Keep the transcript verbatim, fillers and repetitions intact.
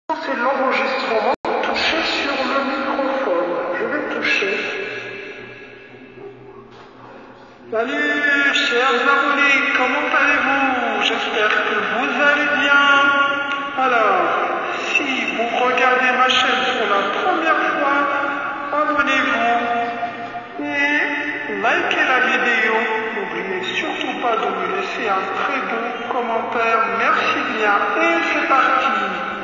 C'est l'enregistrement. Toucher sur le microphone. Je vais toucher. Salut, chers abonnés, comment allez-vous? J'espère que vous allez bien. Alors, si vous regardez ma chaîne pour la première fois, abonnez-vous et likez la vidéo. N'oubliez surtout pas de me laisser un très bon commentaire. Merci bien et c'est parti.